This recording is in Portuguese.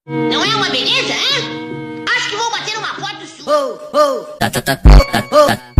Não é uma beleza, hein? Acho que vou bater uma foto sua. Oh, oh,